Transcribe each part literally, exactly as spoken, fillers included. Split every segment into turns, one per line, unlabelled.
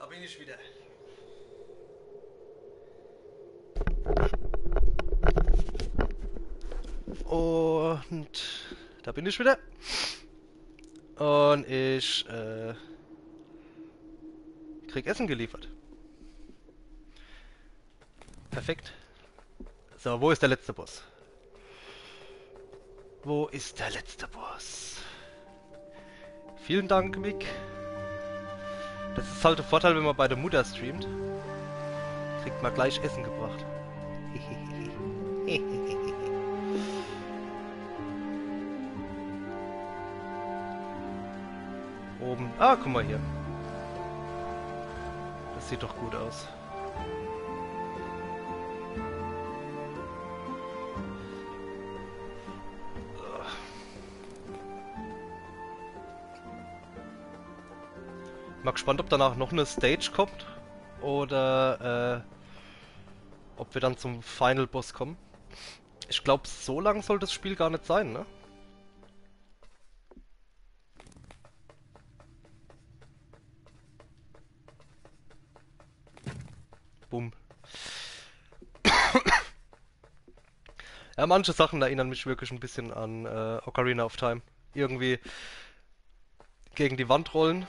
bin ich wieder. Und da bin ich wieder. Und ich äh, krieg Essen geliefert. Perfekt. So, wo ist der letzte Boss? Wo ist der letzte Boss? Vielen Dank, Mick. Das ist halt der Vorteil, wenn man bei der Mutter streamt. Kriegt man gleich Essen gebracht. Oben. Ah, guck mal hier. Das sieht doch gut aus. Mal gespannt, ob danach noch eine Stage kommt oder äh, ob wir dann zum Final Boss kommen. Ich glaube, so lang soll das Spiel gar nicht sein, ne? Bumm. Ja, manche Sachen erinnern mich wirklich ein bisschen an äh, Ocarina of Time. Irgendwie gegen die Wand rollen.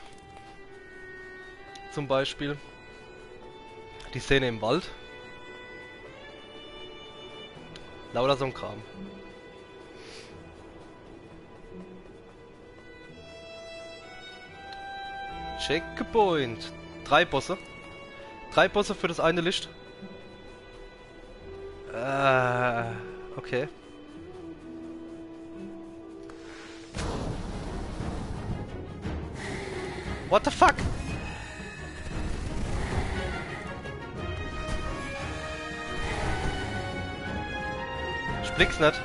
Zum Beispiel. Die Szene im Wald. Lauter so ein Kram. Checkpoint. Drei Bosse. Drei Bosse für das eine Licht. Äh, okay. What the fuck? Ich blick's nicht.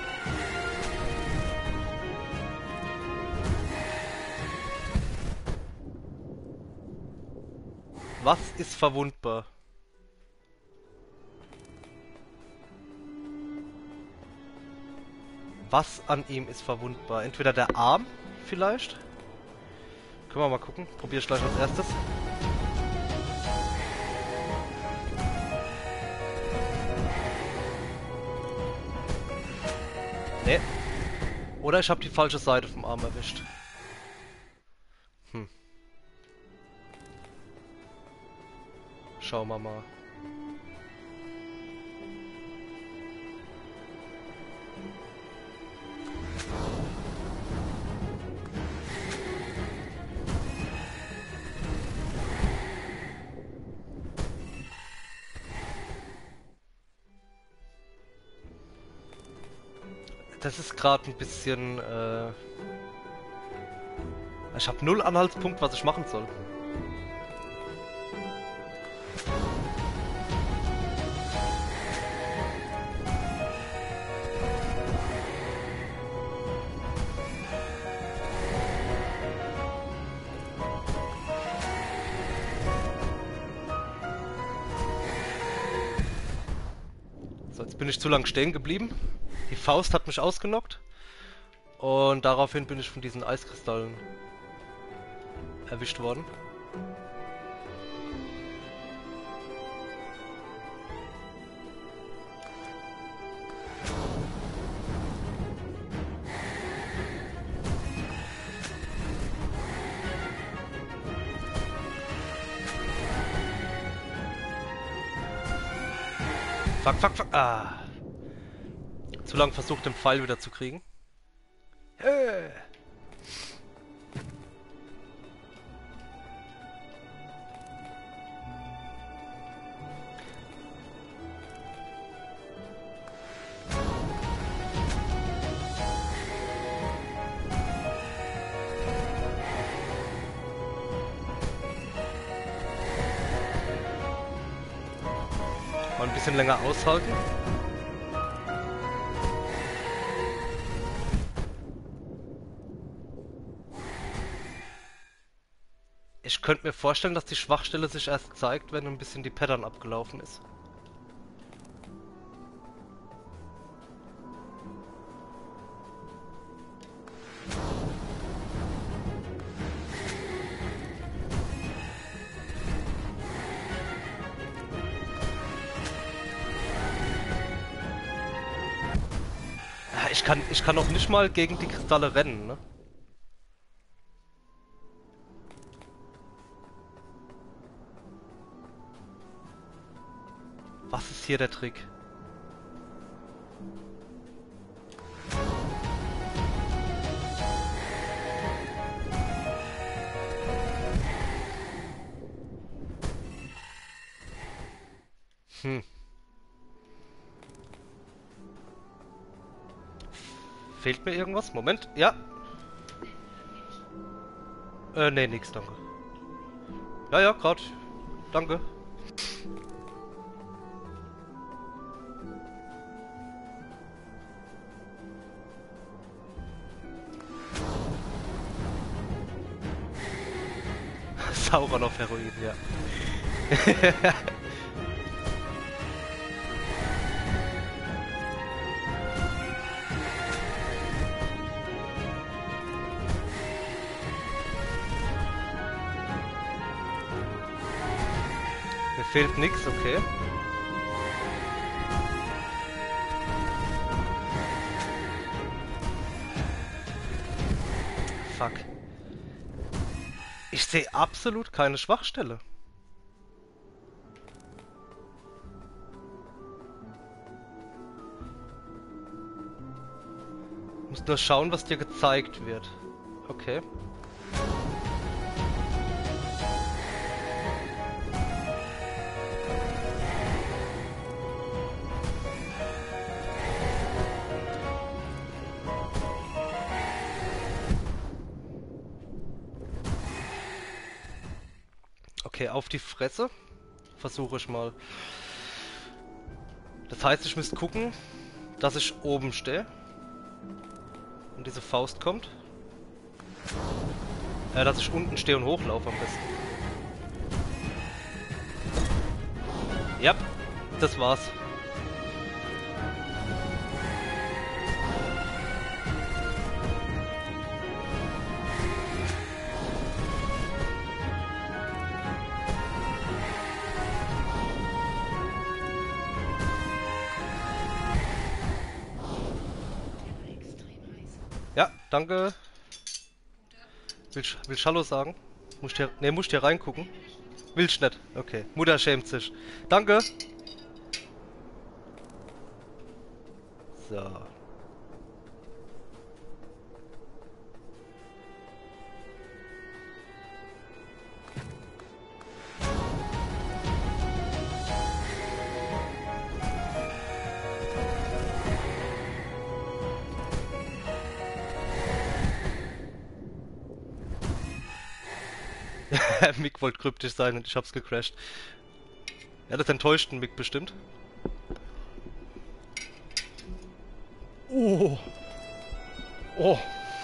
Was ist verwundbar? Was an ihm ist verwundbar? Entweder der Arm, vielleicht? Können wir mal gucken. Probier ich gleich als erstes. Nee. Oder ich habe die falsche Seite vom Arm erwischt. Hm. Schauen wir mal. Das ist gerade ein bisschen... Äh ich habe null Anhaltspunkt, was ich machen soll. So, jetzt bin ich zu lang stehen geblieben. Die Faust hat mich ausgenockt. Und daraufhin bin ich von diesen Eiskristallen erwischt worden. Fuck, fuck, fuck. Ah. Zu lang versucht, den Pfeil wieder zu kriegen. Hey. Mal ein bisschen länger aushalten. Ich könnte mir vorstellen, dass die Schwachstelle sich erst zeigt, wenn ein bisschen die Pattern abgelaufen ist. ich kann, ich kann auch nicht mal gegen die Kristalle rennen, ne? Was ist hier der Trick? Hm. Fehlt mir irgendwas? Moment, ja. Äh, nee, nix, danke. Ja, ja, grad. Danke. Sauron auf Heroin, ja. Mir fehlt nix, okay. Fuck. Ich sehe absolut keine Schwachstelle. Muss nur schauen, was dir gezeigt wird. Okay. Okay, auf die Fresse. Versuche ich mal. Das heißt, ich müsste gucken, dass ich oben stehe. Und diese Faust kommt. Ja, dass ich unten stehe und hochlaufe am besten. Ja, das war's. Ja, danke. Willst will Hallo sagen? Muss ich dir, nee, muss ich dir reingucken? Willst nicht? Okay. Mutter schämt sich. Danke. So. Mick wollte kryptisch sein und ich hab's gecrashed. Ja, das enttäuscht den Mick bestimmt. Oh. Oh.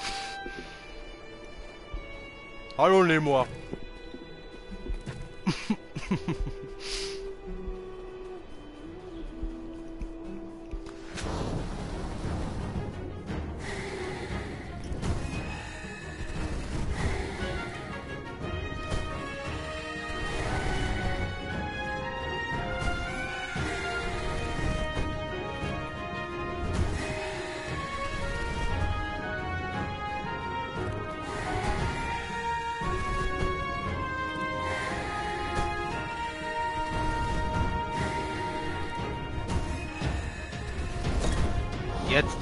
Hallo Lemur. Jetzt.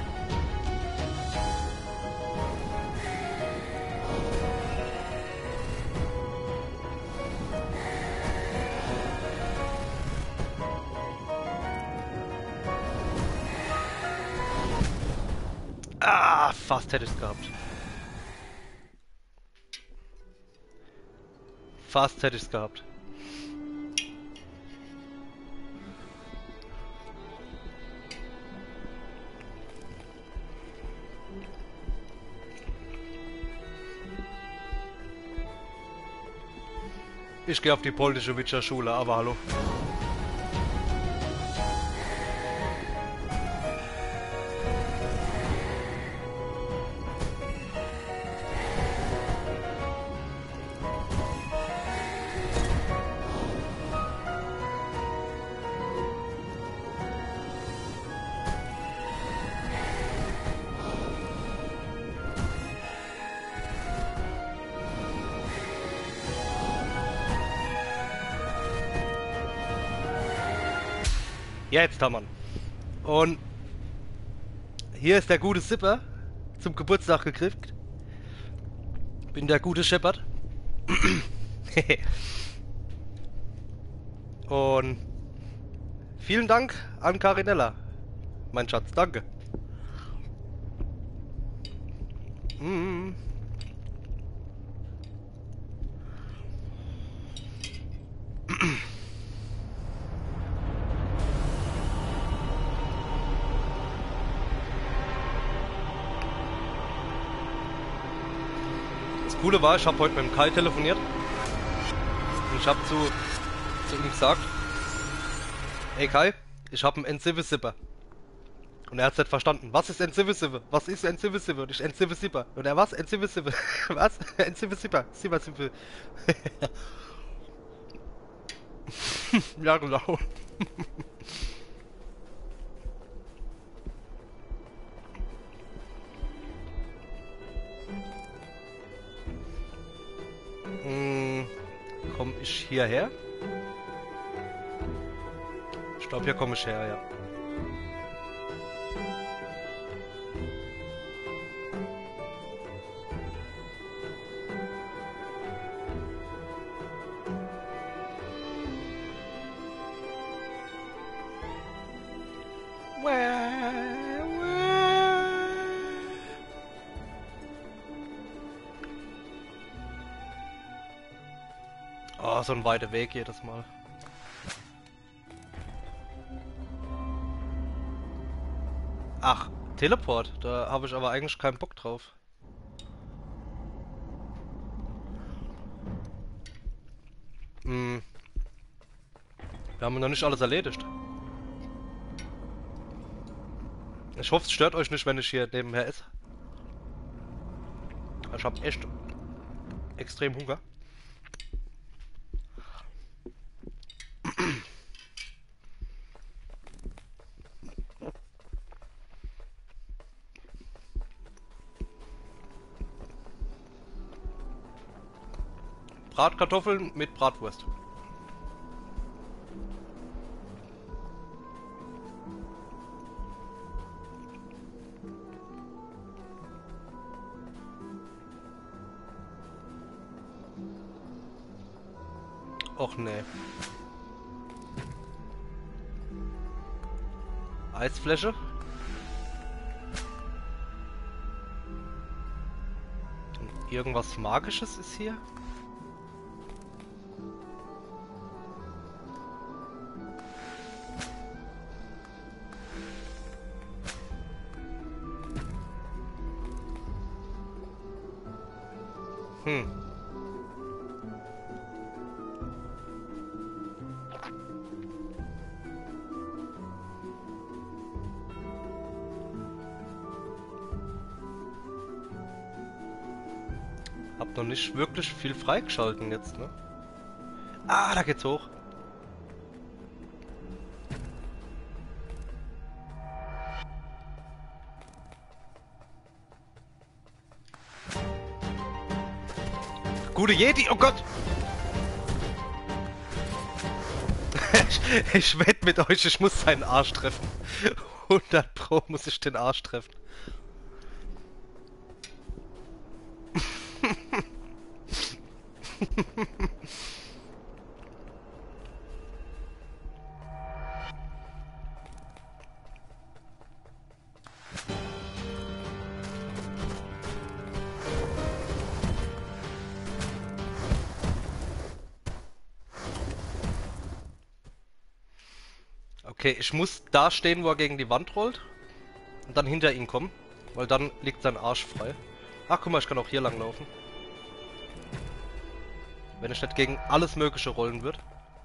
Ah, fast hätte ich es gehabt. Fast hätte ich es gehabt. Ich gehe auf die polnische Witcher-Schule, aber hallo. Ja, jetzt haben wir ihn. Und hier ist der gute Zipper zum Geburtstag gekriegt. Bin der gute Shepard. Und vielen Dank an Carinella, mein Schatz. Danke. Mm. Das Coole war, ich habe heute mit dem Kai telefoniert und ich habe zu, zu ihm gesagt, ey Kai, ich habe einen N-Civis-Zipper. Und er hat es nicht verstanden. Was ist N-Civis-Zipper? Was ist N-Civis-Zipper? Und ich N-Civis-Zipper. Und er, was? N-Civis-Zipper. Was? N-Civis-Zipper. Zipper-Zipper. Ja, genau. Hm, komm ich hierher? Ich glaube, hier komme ich her, ja. Oh, so ein weiter Weg jedes Mal. Ach, Teleport. Da habe ich aber eigentlich keinen Bock drauf. Hm. Wir haben noch nicht alles erledigt. Ich hoffe, es stört euch nicht, wenn ich hier nebenher esse. Ich habe echt extrem Hunger. Bratkartoffeln mit Bratwurst. Och nee. Eisfläche. Und irgendwas Magisches ist hier. Hm. Hab noch nicht wirklich viel freigeschalten jetzt, ne? Ah, da geht's hoch. Gute Jedi, oh Gott! ich, ich wette mit euch, ich muss seinen Arsch treffen. hundert Pro muss ich den Arsch treffen. Okay, ich muss da stehen, wo er gegen die Wand rollt. Und dann hinter ihn kommen. Weil dann liegt sein Arsch frei. Ach, guck mal, ich kann auch hier lang laufen. Wenn ich nicht gegen alles Mögliche rollen würde.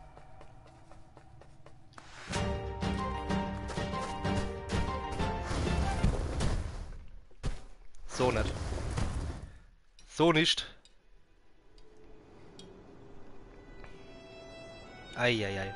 So nicht. So nicht. Eieiei.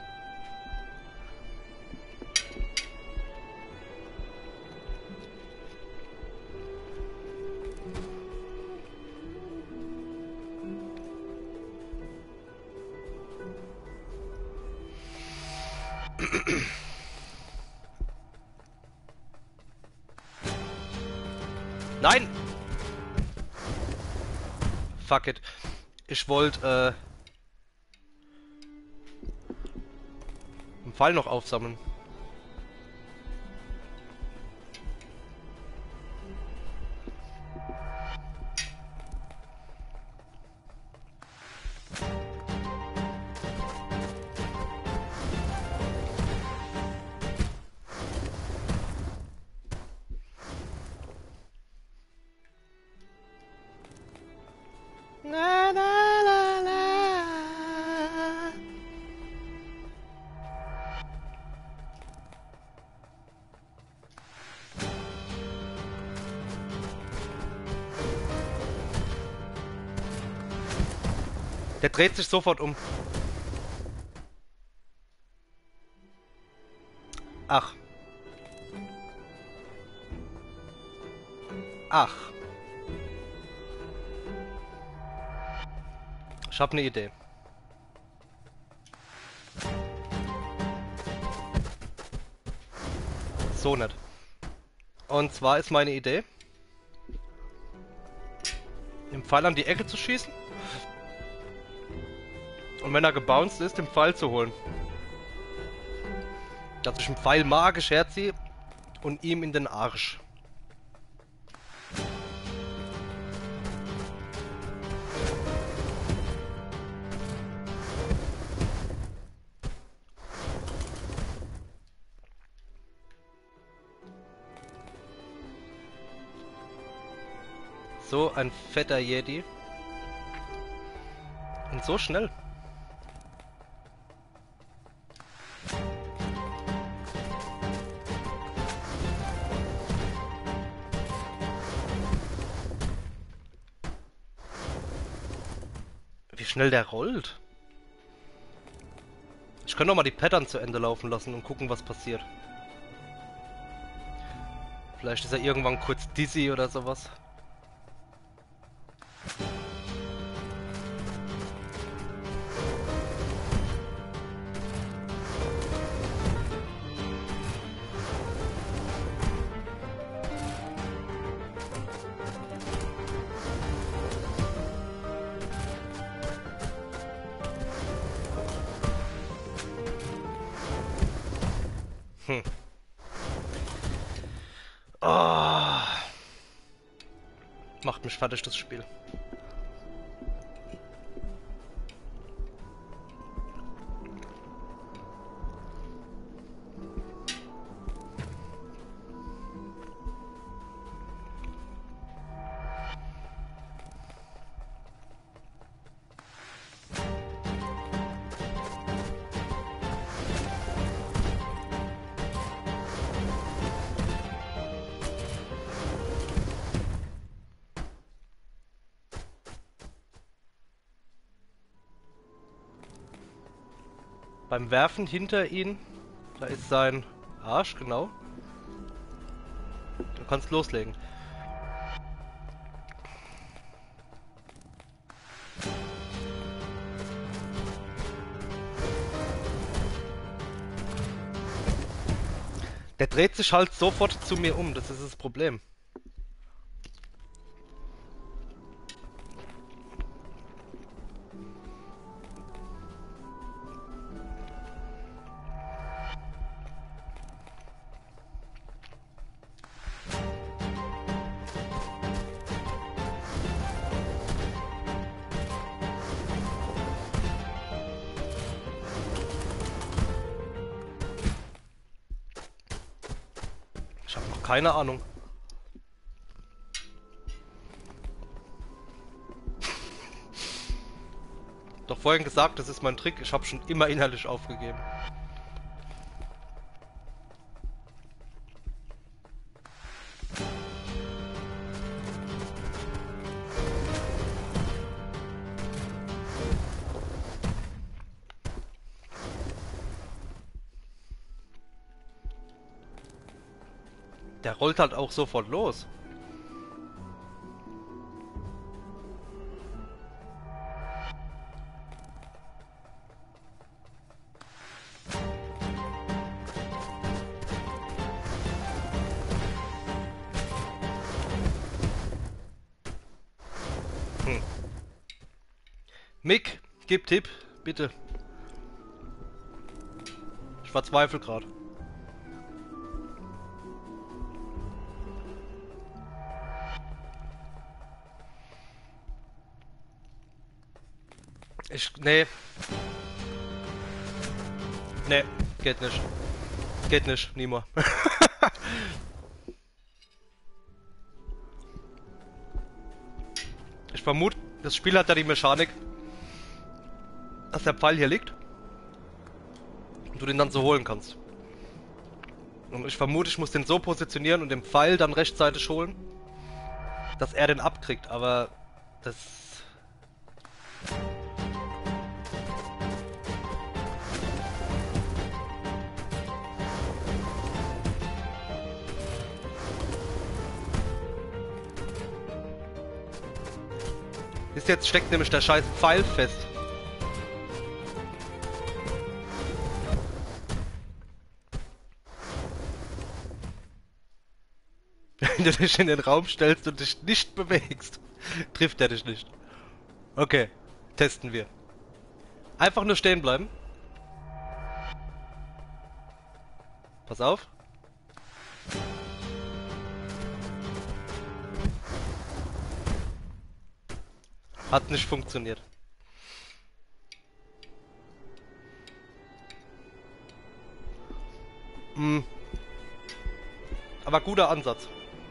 Nein! Fuck it. Ich wollte, äh... einen Pfeil noch aufsammeln. Na, na, la, la. Der dreht sich sofort um. Ach. Ach. Ich habe eine Idee. So nicht. Und zwar ist meine Idee, den Pfeil an die Ecke zu schießen und wenn er gebounced ist, den Pfeil zu holen. Dass ich einen Pfeil magisch herziehe und ihm in den Arsch. So ein fetter Jedi. Und so schnell. Wie schnell der rollt. Ich könnte auch mal die Pattern zu Ende laufen lassen und gucken, was passiert. Vielleicht ist er irgendwann kurz dizzy oder sowas. Hm. Oh. Macht mich fertig, das Spiel. Beim Werfen hinter ihn, da ist sein Arsch, genau. Du kannst loslegen. Der dreht sich halt sofort zu mir um, das ist das Problem. Ich habe noch keine Ahnung. Doch vorhin gesagt, das ist mein Trick. Ich habe schon immer innerlich aufgegeben. Der rollt halt auch sofort los. Hm. Mick, gib Tipp, bitte. Ich verzweifle gerade. Ich. Nee. Nee, geht nicht. Geht nicht, niemals. Ich vermute, das Spiel hat ja die Mechanik, dass der Pfeil hier liegt und du den dann so holen kannst. Und ich vermute, ich muss den so positionieren und den Pfeil dann rechtzeitig holen, dass er den abkriegt, aber das... Ist jetzt steckt nämlich der scheiß Pfeil fest. Wenn du dich in den Raum stellst und dich nicht bewegst, trifft er dich nicht. Okay, testen wir. Einfach nur stehen bleiben. Pass auf. Hat nicht funktioniert. Hm. Aber guter Ansatz.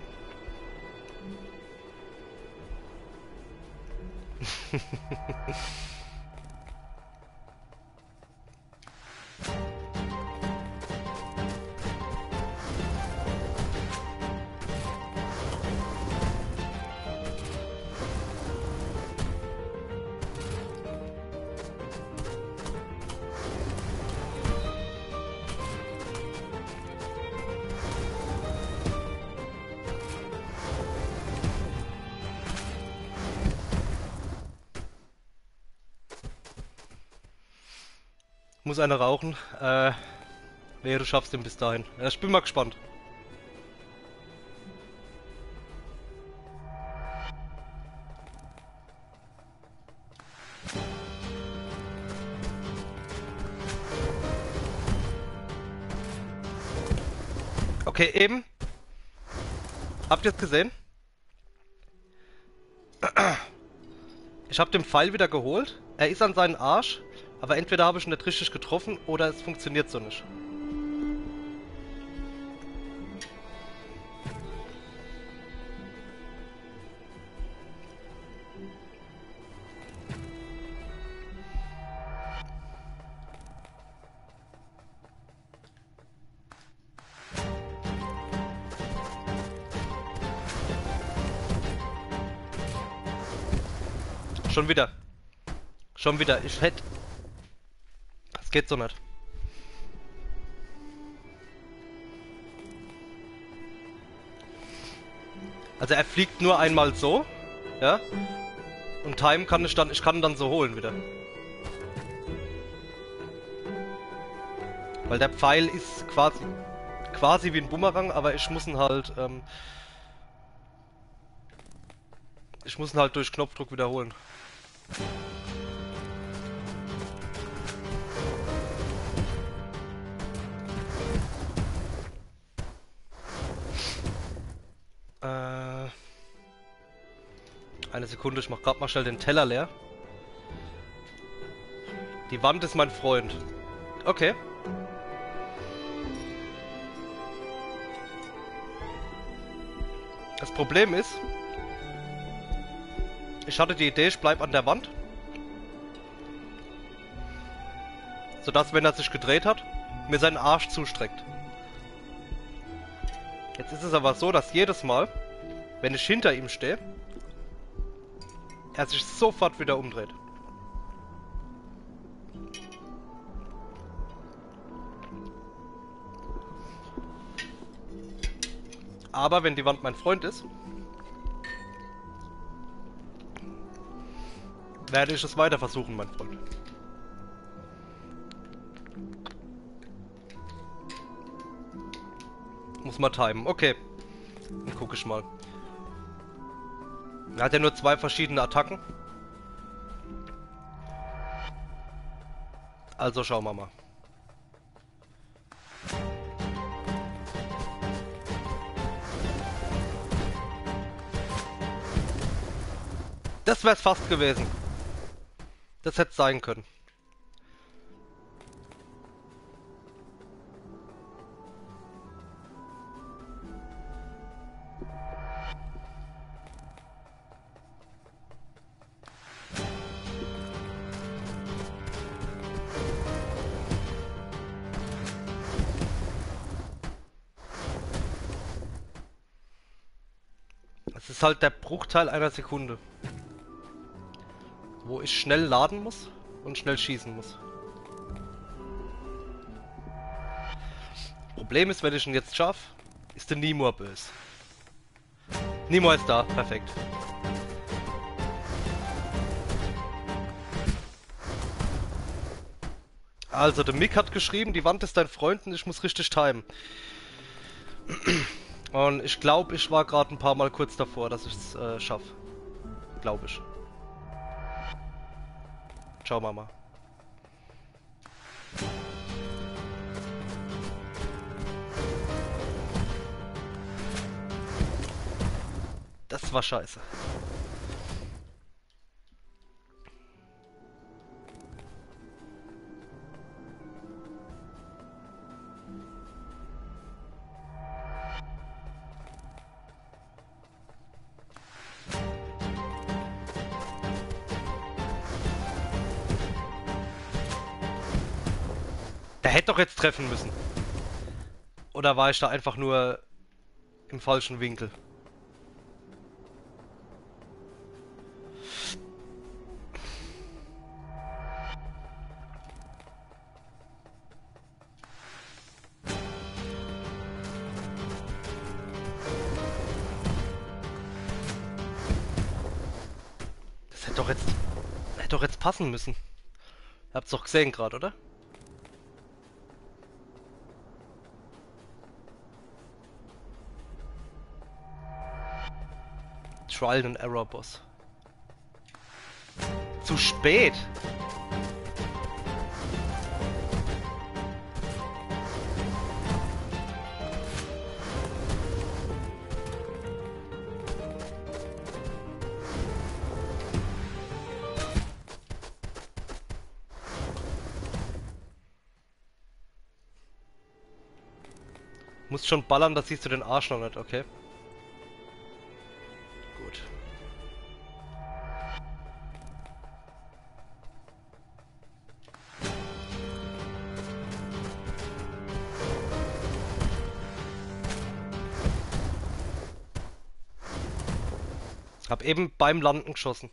Muss einer rauchen. Äh, nee, du schaffst den bis dahin. Ja, ich bin mal gespannt. Okay, eben. Habt ihr es gesehen? Ich habe den Pfeil wieder geholt. Er ist an seinen Arsch. Aber entweder habe ich ihn nicht richtig getroffen oder es funktioniert so nicht. Schon wieder. Schon wieder. Ich hätte... Das geht so nicht. Also er fliegt nur einmal so, ja? Und Time kann ich dann, ich kann dann so holen wieder. Weil der Pfeil ist quasi, quasi wie ein Bumerang, aber ich muss ihn halt, ähm, ich muss ihn halt durch Knopfdruck wiederholen. Äh, eine Sekunde, ich mach grad mal schnell den Teller leer. Die Wand ist mein Freund. Okay. Das Problem ist, ich hatte die Idee, ich bleib an der Wand. Sodass, wenn er sich gedreht hat, mir seinen Arsch zustreckt. Jetzt ist es aber so, dass jedes Mal, wenn ich hinter ihm stehe, er sich sofort wieder umdreht. Aber wenn die Wand mein Freund ist, werde ich es weiter versuchen, mein Freund. Muss mal timen. Okay. Dann gucke ich mal. Er hat ja nur zwei verschiedene Attacken. Also schauen wir mal. Das wär's fast gewesen. Das hätte sein können. Es ist halt der Bruchteil einer Sekunde, wo ich schnell laden muss und schnell schießen muss. Problem ist, wenn ich ihn jetzt schaffe, ist der Nimur böse. Nimur ist da, perfekt. Also, der Mick hat geschrieben, die Wand ist dein Freund und ich muss richtig timen. Und ich glaube, ich war gerade ein paar Mal kurz davor, dass ich es äh, schaffe. Glaube ich. Schauen wir mal. Das war scheiße. Der hätte doch jetzt treffen müssen. Oder war ich da einfach nur im falschen Winkel? Das hätte doch jetzt, hätte doch jetzt passen müssen. Ihr habt's doch gesehen gerade, oder? Trial and Error Boss. Zu spät. Musst schon ballern, das siehst du den Arsch noch nicht, okay? Gut. Hab eben beim Landen geschossen.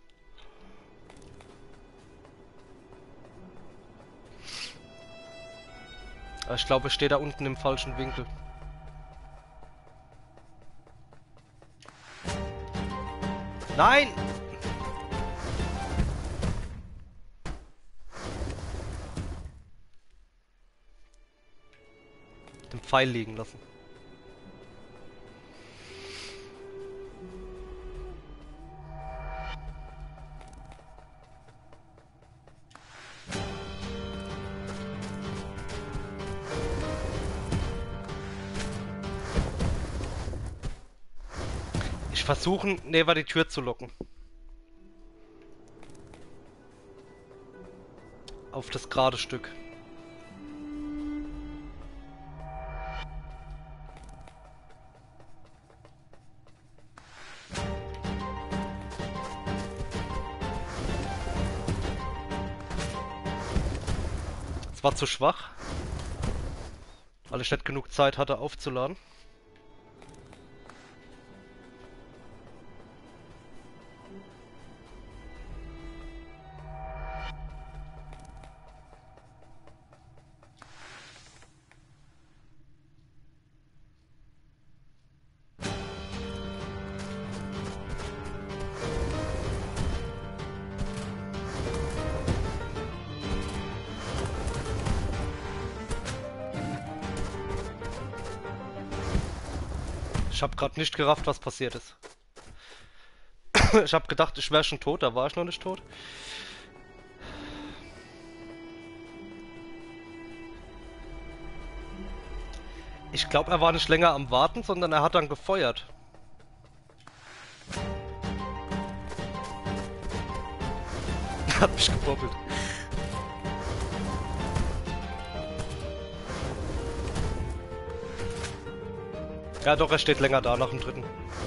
Aber ich glaube, ich stehe da unten im falschen Winkel. Nein! Den Pfeil liegen lassen. Versuchen, Neva die Tür zu locken. Auf das gerade Stück. Es war zu schwach, weil ich nicht genug Zeit hatte aufzuladen. Ich habe gerade nicht gerafft, was passiert ist. Ich habe gedacht, ich wäre schon tot, da war ich noch nicht tot. Ich glaube, er war nicht länger am Warten, sondern er hat dann gefeuert. Hat mich gebobbelt. Ja doch, er steht länger da nach dem dritten.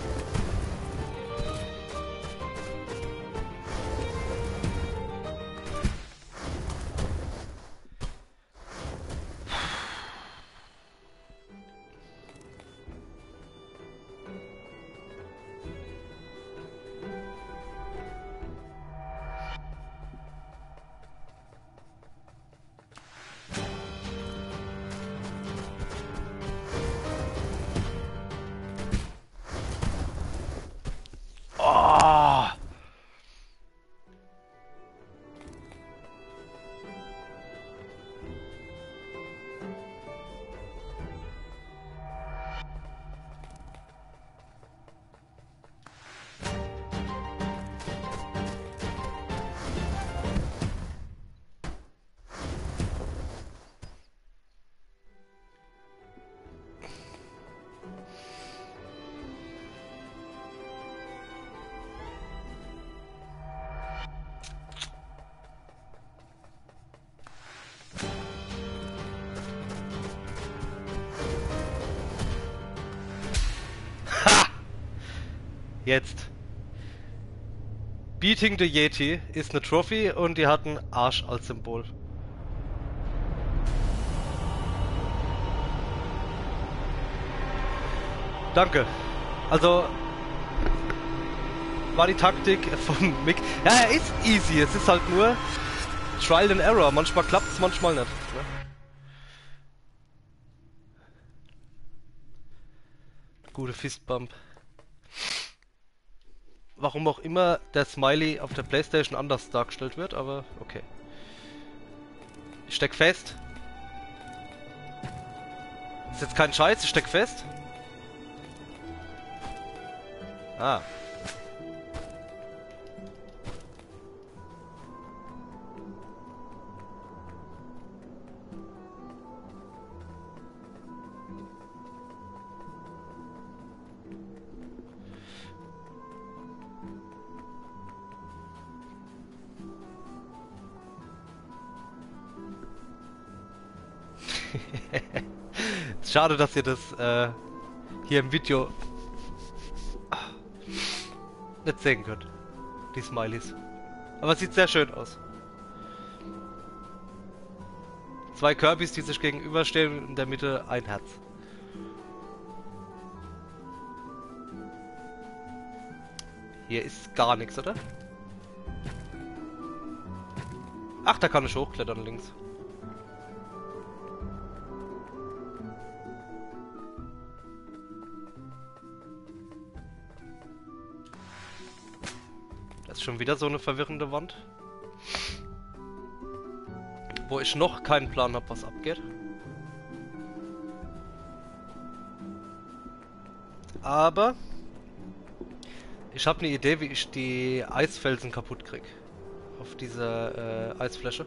Oh! Jetzt. Beating the Yeti ist eine Trophy und die hat einen Arsch als Symbol. Danke. Also war die Taktik von Mick. Ja, er ist easy. Es ist halt nur Trial and Error. Manchmal klappt es, manchmal nicht. Ne? Gute Fistbump. Warum auch immer der Smiley auf der PlayStation anders dargestellt wird, aber okay. Ich steck fest. Ist jetzt kein Scheiß, ich steck fest. Ah. Schade, dass ihr das äh, hier im Video nicht sehen könnt. Die Smileys. Aber es sieht sehr schön aus. Zwei Kirbys, die sich gegenüberstehen und in der Mitte ein Herz. Hier ist gar nichts, oder? Ach, da kann ich hochklettern links. Das ist schon wieder so eine verwirrende Wand. Wo ich noch keinen Plan habe, was abgeht. Aber ich habe eine Idee, wie ich die Eisfelsen kaputt krieg. Auf dieser äh, Eisfläche.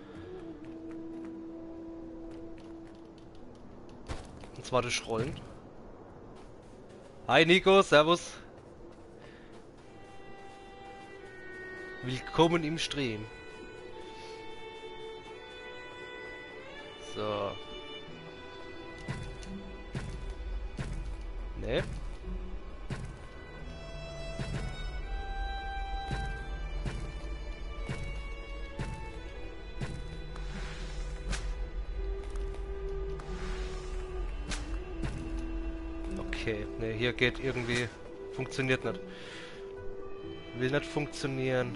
Und zwar durch Rollen. Hi Nico, servus. Willkommen im Stream. So. Nee. Okay, ne, hier geht irgendwie... Funktioniert nicht. Will nicht funktionieren.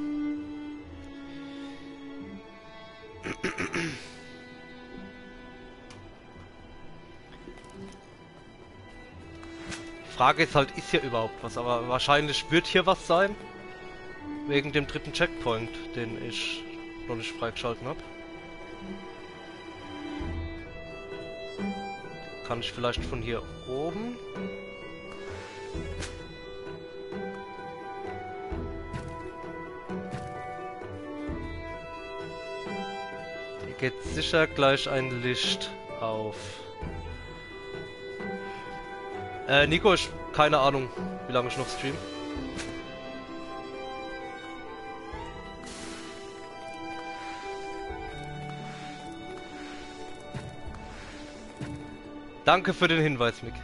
Die Frage ist halt, ist hier überhaupt was? Aber wahrscheinlich wird hier was sein. Wegen dem dritten Checkpoint, den ich noch nicht freigeschalten habe. Kann ich vielleicht von hier oben? geht sicher gleich ein Licht auf. Äh, Nico, ich keine Ahnung, wie lange ich noch stream. Danke für den Hinweis, Mick.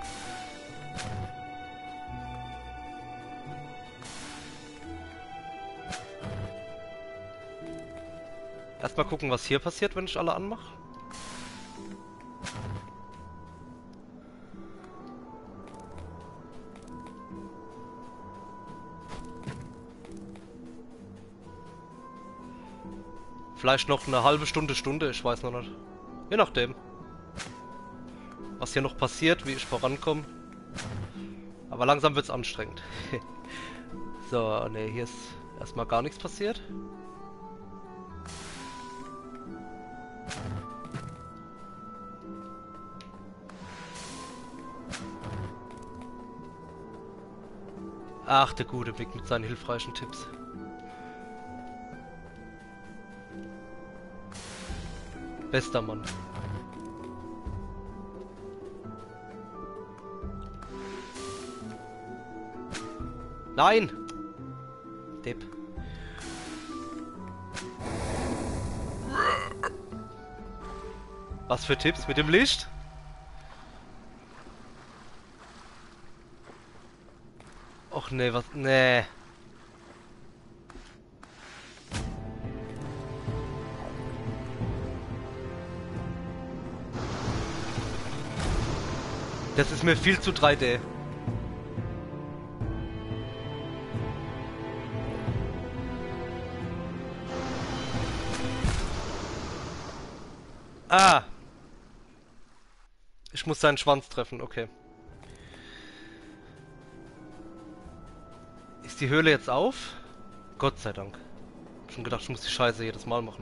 Erstmal gucken, was hier passiert, wenn ich alle anmache. Vielleicht noch eine halbe Stunde, Stunde, ich weiß noch nicht. Je nachdem. Was hier noch passiert, wie ich vorankomme. Aber langsam wird's anstrengend. So, ne, hier ist erstmal gar nichts passiert. Ach, der gute Mick mit seinen hilfreichen Tipps. Bester Mann. Nein! Depp. Was für Tipps mit dem Licht? Och nee, was? Nee. Das ist mir viel zu drei D. Ah! Ich muss seinen Schwanz treffen, okay. Ist die Höhle jetzt auf? Gott sei Dank. Ich hab schon gedacht, ich muss die Scheiße jedes Mal machen.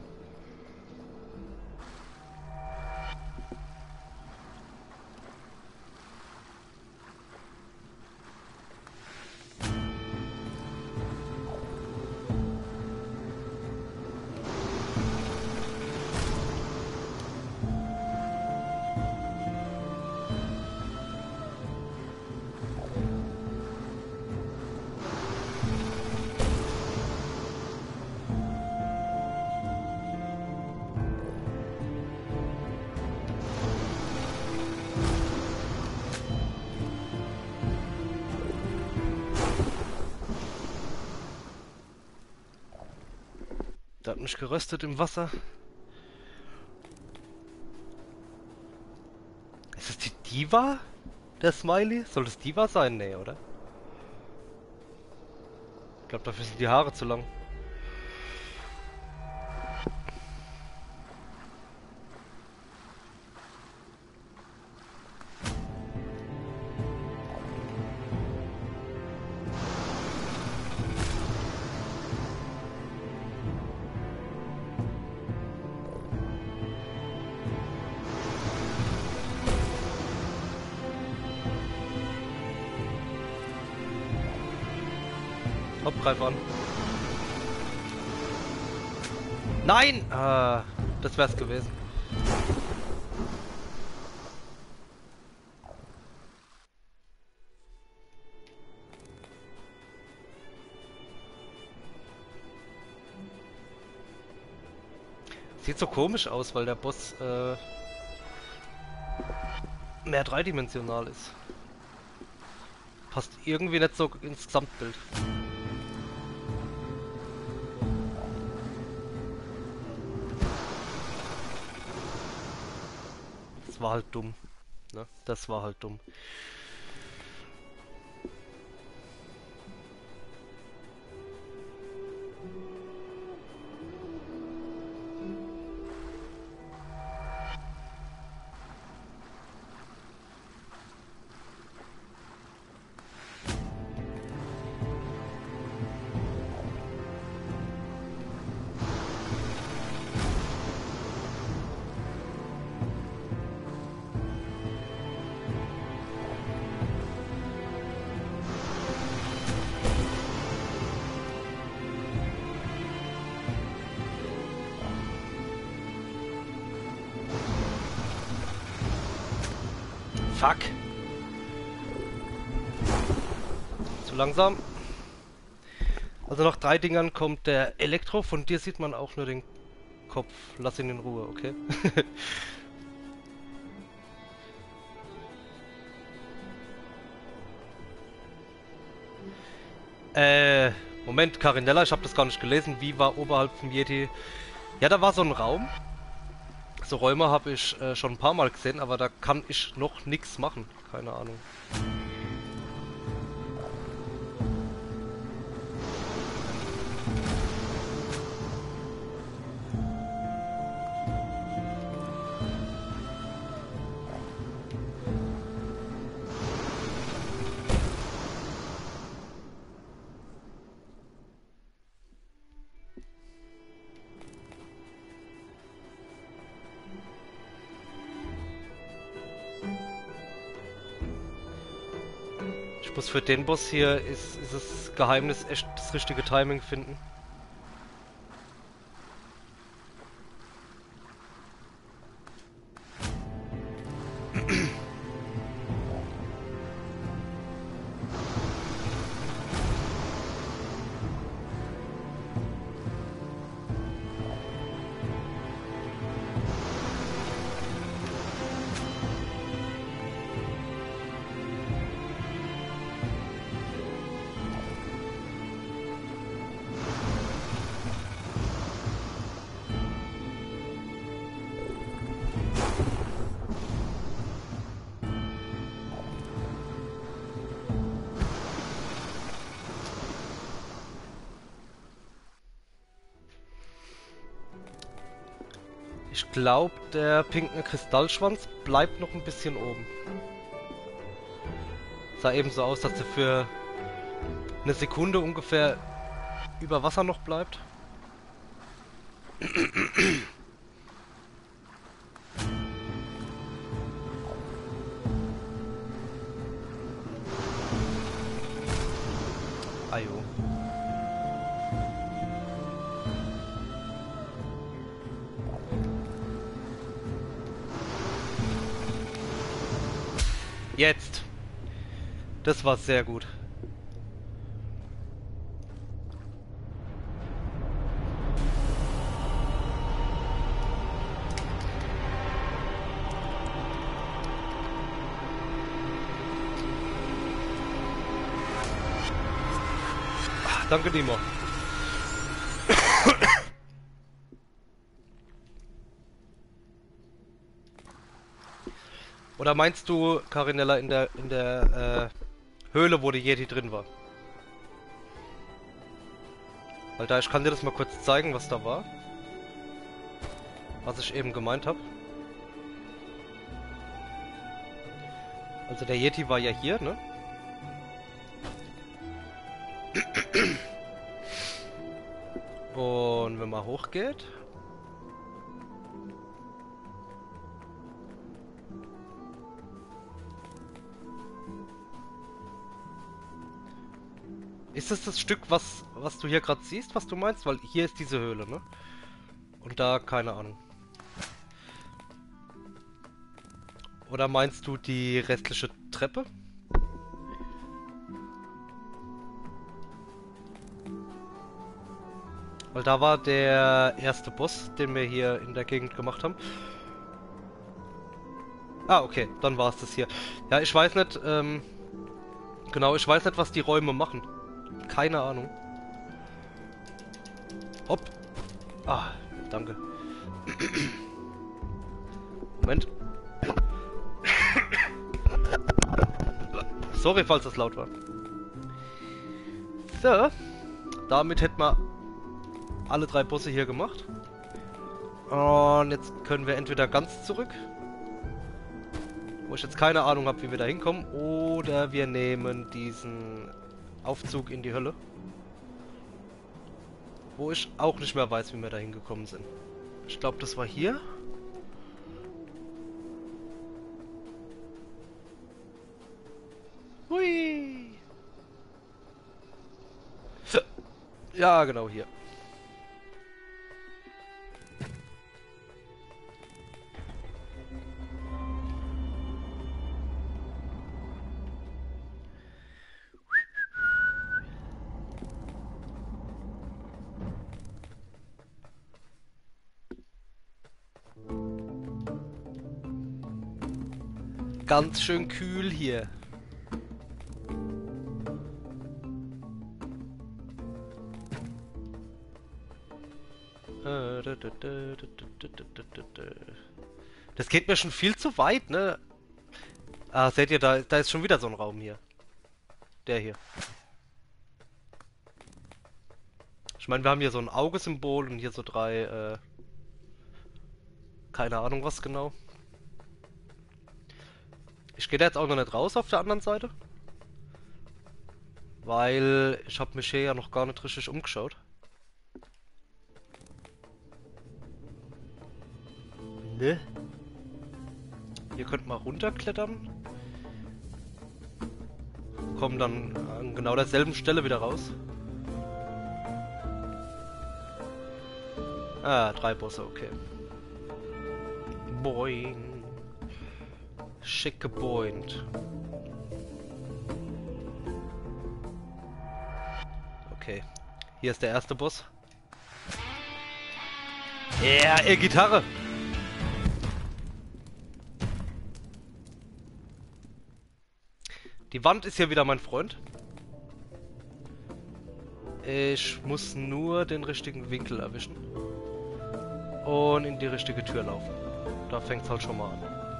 Der hat mich geröstet im Wasser. Ist es die Diva? Der Smiley? Soll das Diva sein? Nee, oder? Ich glaube, dafür sind die Haare zu lang. Hopp, greif an. Nein! Ah, das wär's gewesen. Sieht so komisch aus, weil der Boss äh, mehr dreidimensional ist. Passt irgendwie nicht so ins Gesamtbild. Das war halt dumm. Ne? Das war halt dumm. Fuck. Zu langsam. Also nach drei Dingern kommt der Elektro. Von dir sieht man auch nur den Kopf. Lass ihn in Ruhe, okay? äh, Moment, Carinella, ich habe das gar nicht gelesen. Wie war oberhalb vom Yeti? Ja, da war so ein Raum. So Räume habe ich äh, schon ein paar Mal gesehen, aber da kann ich noch nichts machen. Keine Ahnung. Ich muss für den Boss hier ist, ist das Geheimnis echt das richtige Timing finden. Ich glaube, der pinke Kristallschwanz bleibt noch ein bisschen oben. Sah eben so aus, dass er für eine Sekunde ungefähr über Wasser noch bleibt. Ajo. Jetzt. Das war sehr gut. Ach, danke, Nimo. Oder meinst du, Carinella, in der in der äh, Höhle, wo die Yeti drin war? Weil da, ich kann dir das mal kurz zeigen, was da war. Was ich eben gemeint habe. Also der Yeti war ja hier, ne? Und wenn man hochgeht... Ist das das Stück, was, was du hier gerade siehst, was du meinst? Weil hier ist diese Höhle, ne? Und da, keine Ahnung. Oder meinst du die restliche Treppe? Weil da war der erste Boss, den wir hier in der Gegend gemacht haben. Ah, okay, dann war es das hier. Ja, ich weiß nicht, ähm... Genau, ich weiß nicht, was die Räume machen. Keine Ahnung. Hopp. Ah, danke. Moment. Sorry, falls das laut war. So. Damit hätten wir alle drei Bosse hier gemacht. Und jetzt können wir entweder ganz zurück, wo ich jetzt keine Ahnung habe, wie wir da hinkommen, oder wir nehmen diesen Aufzug in die Hölle, wo ich auch nicht mehr weiß, wie wir da hingekommen sind. Ich glaube, das war hier. Hui! Ja, genau hier. Ganz schön kühl hier. Das geht mir schon viel zu weit, ne? Ah, seht ihr, da, da ist schon wieder so ein Raum hier. Der hier. Ich meine, wir haben hier so ein Augesymbol und hier so drei, äh... keine Ahnung was genau. Ich gehe da jetzt auch noch nicht raus auf der anderen Seite. Weil ich habe mich hier ja noch gar nicht richtig umgeschaut. Ne? Hier könnt man runterklettern. Kommen dann an genau derselben Stelle wieder raus. Ah, drei Bosse, okay. Boing. Schick geboint. Okay. Hier ist der erste Boss. Ja, yeah, E-Gitarre! Die Wand ist hier wieder mein Freund. Ich muss nur den richtigen Winkel erwischen. Und in die richtige Tür laufen. Da fängt es halt schon mal an.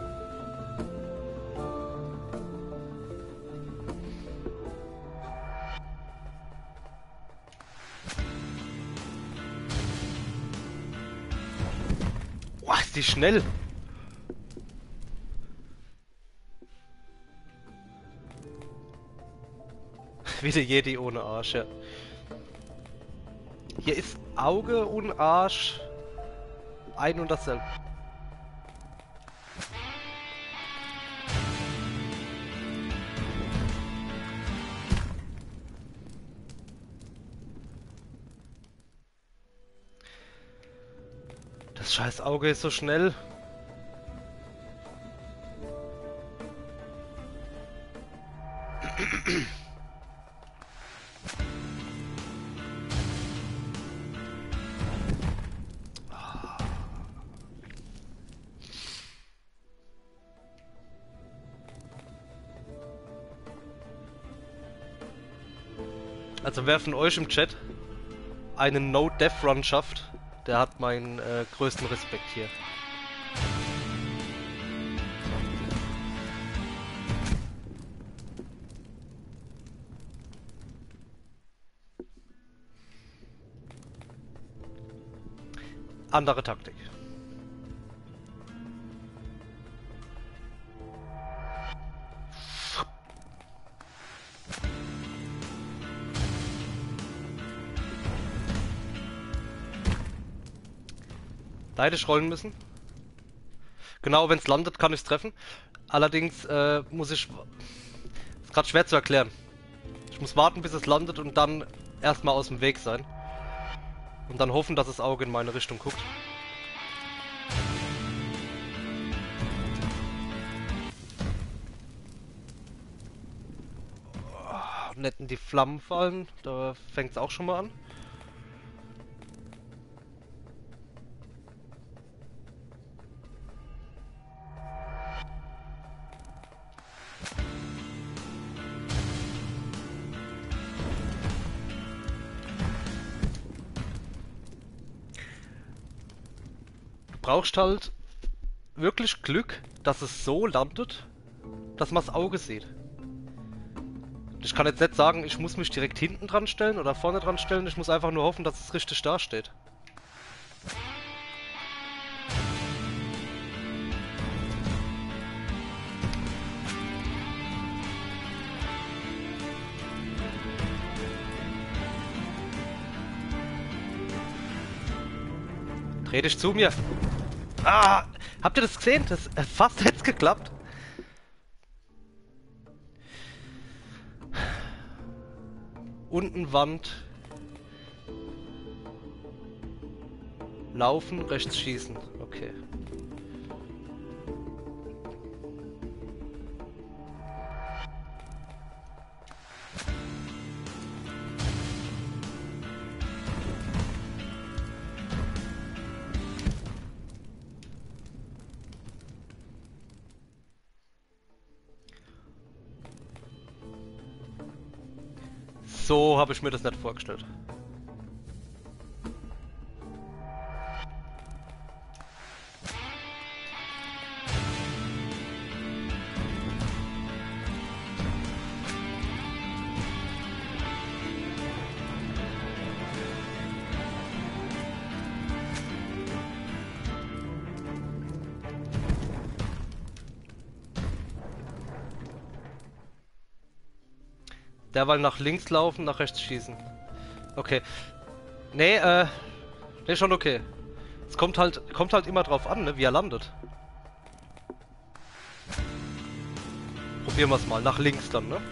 Boah, ist die schnell! Wie der Jedi ohne Arsch, ja. Hier ist Auge und Arsch ein und dasselbe. Das scheiß Auge ist so schnell. Also wer von euch im Chat einen No-Death-Run schafft, der hat meinen äh, größten Respekt hier. Andere Taktik. Beide rollen müssen. Genau, wenn es landet, kann ich es treffen. Allerdings äh, muss ich... Ist gerade schwer zu erklären. Ich muss warten, bis es landet und dann erstmal aus dem Weg sein. Und dann hoffen, dass das Auge in meine Richtung guckt. Oh, nicht in die Flammen fallen. Da fängt es auch schon mal an. Brauchst halt wirklich Glück, dass es so landet, dass man das Auge sieht. Ich kann jetzt nicht sagen, ich muss mich direkt hinten dran stellen oder vorne dran stellen, ich muss einfach nur hoffen, dass es richtig dasteht. Dreh dich zu mir! Ah! Habt ihr das gesehen? Das äh, fast hätte es geklappt. Unten Wand. Laufen, rechts schießen. Okay. So habe ich mir das nicht vorgestellt. Derweil nach links laufen, nach rechts schießen. Okay. Nee, äh. Nee, schon okay. Es kommt halt, kommt halt immer drauf an, ne, wie er landet. Probieren wir es mal. Nach links dann, ne?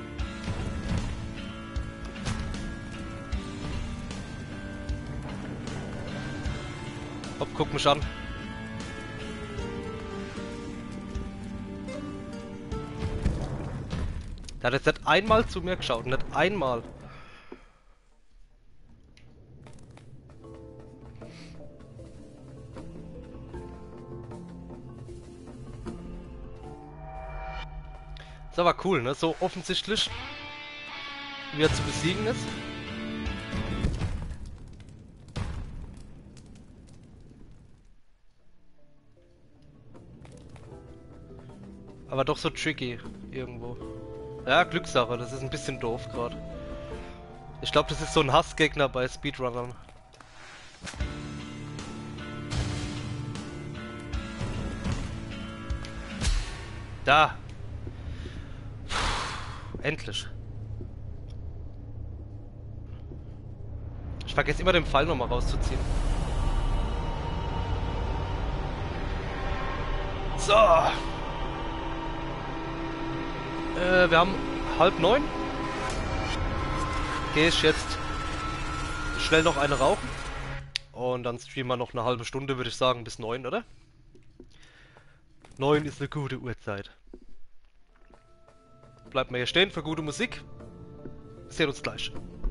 Hopp, guck mich an. Der hat jetzt nicht einmal zu mir geschaut, nicht einmal. Ist aber cool, ne? So offensichtlich, wie er zu besiegen ist. Aber doch so tricky irgendwo. Ja, Glückssache, das ist ein bisschen doof gerade. Ich glaube, das ist so ein Hassgegner bei Speedrunnern. Da! Puh, endlich. Ich vergesse immer den Pfeil nochmal rauszuziehen. So! Äh, wir haben halb neun. Gehe ich jetzt schnell noch eine rauchen. Und dann streamen wir noch eine halbe Stunde, würde ich sagen, bis neun, oder? neun ist eine gute Uhrzeit. Bleibt mal hier stehen für gute Musik. Wir sehen uns gleich.